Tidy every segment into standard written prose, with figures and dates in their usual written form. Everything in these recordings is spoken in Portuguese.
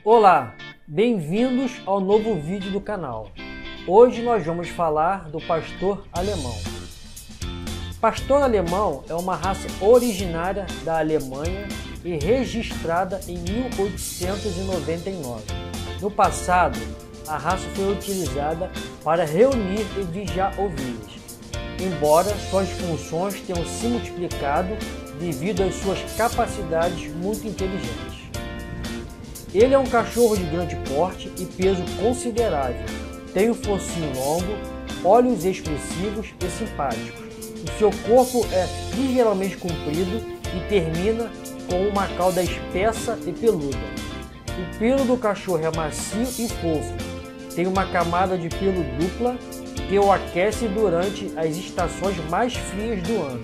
Olá, bem-vindos ao novo vídeo do canal. Hoje nós vamos falar do pastor alemão. Pastor alemão é uma raça originária da Alemanha e registrada em 1899. No passado, a raça foi utilizada para reunir e vigiar ovelhas, embora suas funções tenham se multiplicado devido às suas capacidades muito inteligentes. Ele é um cachorro de grande porte e peso considerável, tem um focinho longo, olhos expressivos e simpáticos. O seu corpo é ligeiramente comprido e termina com uma cauda espessa e peluda. O pelo do cachorro é macio e fofo, tem uma camada de pelo dupla que o aquece durante as estações mais frias do ano.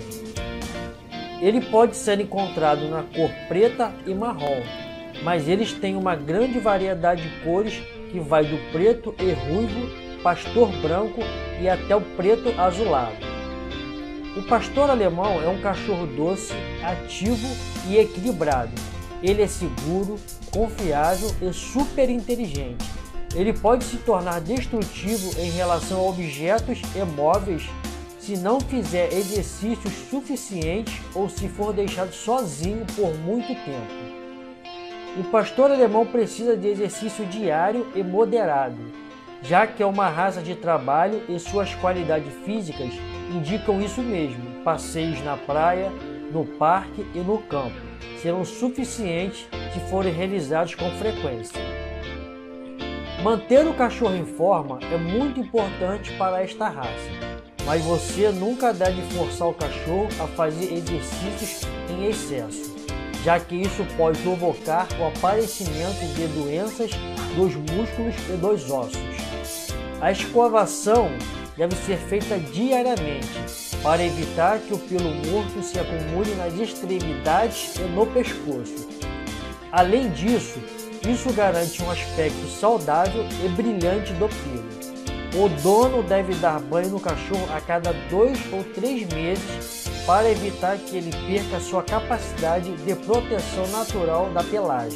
Ele pode ser encontrado na cor preta e marrom, mas eles têm uma grande variedade de cores que vai do preto e ruivo, pastor branco e até o preto azulado. O pastor alemão é um cachorro doce, ativo e equilibrado. Ele é seguro, confiável e super inteligente. Ele pode se tornar destrutivo em relação a objetos e móveis se não fizer exercícios suficientes ou se for deixado sozinho por muito tempo. O pastor alemão precisa de exercício diário e moderado, já que é uma raça de trabalho e suas qualidades físicas indicam isso mesmo. Passeios na praia, no parque e no campo serão suficientes se forem realizados com frequência. Manter o cachorro em forma é muito importante para esta raça, mas você nunca deve forçar o cachorro a fazer exercícios em excesso, já que isso pode provocar o aparecimento de doenças dos músculos e dos ossos. A escovação deve ser feita diariamente para evitar que o pelo morto se acumule nas extremidades e no pescoço. Além disso, isso garante um aspecto saudável e brilhante do pelo. O dono deve dar banho no cachorro a cada 2 ou 3 meses para evitar que ele perca sua capacidade de proteção natural da pelagem.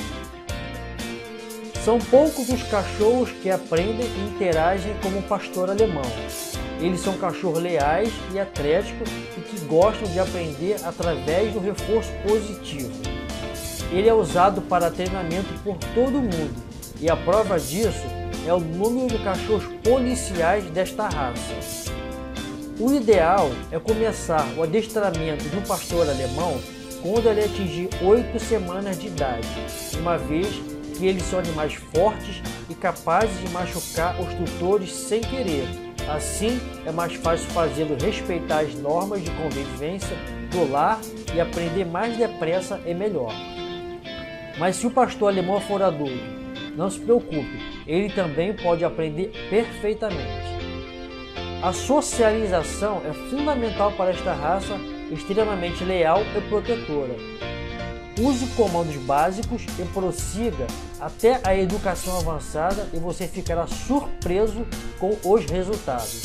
São poucos os cachorros que aprendem e interagem como o pastor alemão. Eles são cachorros leais e atléticos e que gostam de aprender através do reforço positivo. Ele é usado para treinamento por todo mundo e a prova disso é o número de cachorros policiais desta raça. O ideal é começar o adestramento de um pastor alemão quando ele atingir 8 semanas de idade, uma vez que eles são animais fortes e capazes de machucar os tutores sem querer. Assim, é mais fácil fazê-lo respeitar as normas de convivência do lar e aprender mais depressa e melhor. Mas se o pastor alemão for adulto, não se preocupe, ele também pode aprender perfeitamente. A socialização é fundamental para esta raça extremamente leal e protetora. Use comandos básicos e prossiga até a educação avançada e você ficará surpreso com os resultados.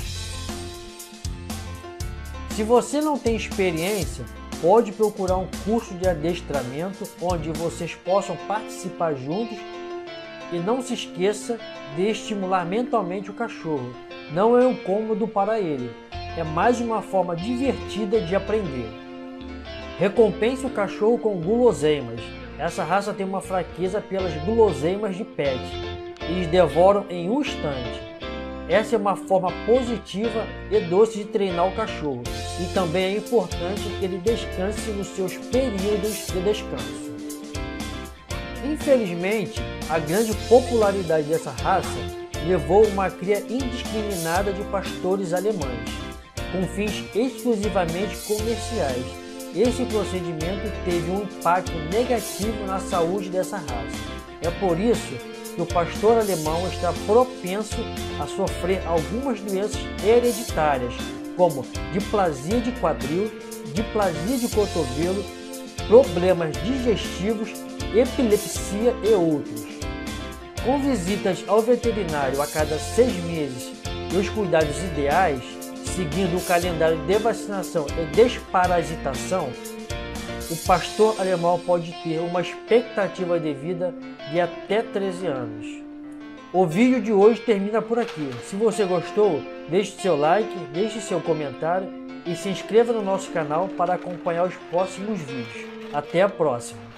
Se você não tem experiência, pode procurar um curso de adestramento onde vocês possam participar juntos e não se esqueça de estimular mentalmente o cachorro. Não é um cômodo para ele, é mais uma forma divertida de aprender. Recompense o cachorro com guloseimas. Essa raça tem uma fraqueza pelas guloseimas de pet. Eles devoram em um instante. Essa é uma forma positiva e doce de treinar o cachorro. E também é importante que ele descanse nos seus períodos de descanso. Infelizmente, a grande popularidade dessa raça levou uma cria indiscriminada de pastores alemães, com fins exclusivamente comerciais. Esse procedimento teve um impacto negativo na saúde dessa raça. É por isso que o pastor alemão está propenso a sofrer algumas doenças hereditárias, como displasia de quadril, displasia de cotovelo, problemas digestivos, epilepsia e outros. Com visitas ao veterinário a cada 6 meses e os cuidados ideais, seguindo o calendário de vacinação e desparasitação, o pastor alemão pode ter uma expectativa de vida de até 13 anos. O vídeo de hoje termina por aqui. Se você gostou, deixe seu like, deixe seu comentário e se inscreva no nosso canal para acompanhar os próximos vídeos. Até a próxima!